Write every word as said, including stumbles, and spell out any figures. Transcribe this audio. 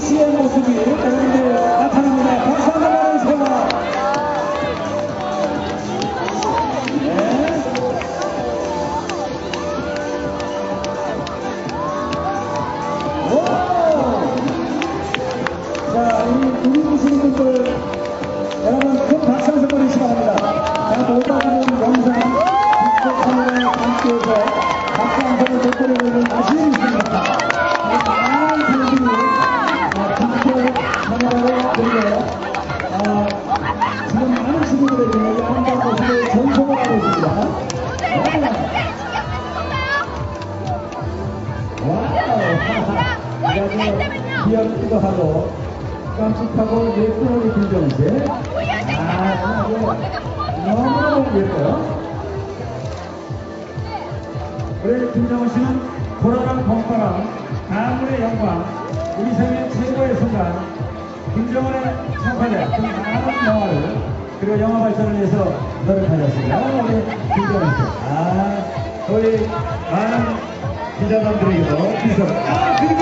씨의 모습이 여러분들 나타납니다. 박수 한번 받아주세요. 네. 오! 자, 이 우리 보시는 분들 여러분 큰 박수 한번 보내시기 바랍니다. 자, 보다는 영상 빅토 채널에 함께해서 박수 한 번을 돋보려는 아쉬움이 있습니다. 많은 분들이 카메라로 그리고 어, 지금 많은 친구들에게 여기 아름다운 모습을 전송을 하고 있습니다. 와우! 아주 귀엽기도 하고 깜찍하고 예쁜 우리 김정은 씨. 아, 너무너무 예뻐요. 우리 김정은 씨는 보라랑 봄바람, 가물의 영광, 우리 생애 최고의 순간, 김정은의 창파자, 그 많은 영화를, 그리고 영화 발전을 위해서 노력하셨습니다. 우리 김정은 씨. 아, 우리 많은 기자분들에게도 기술. 아, 그리고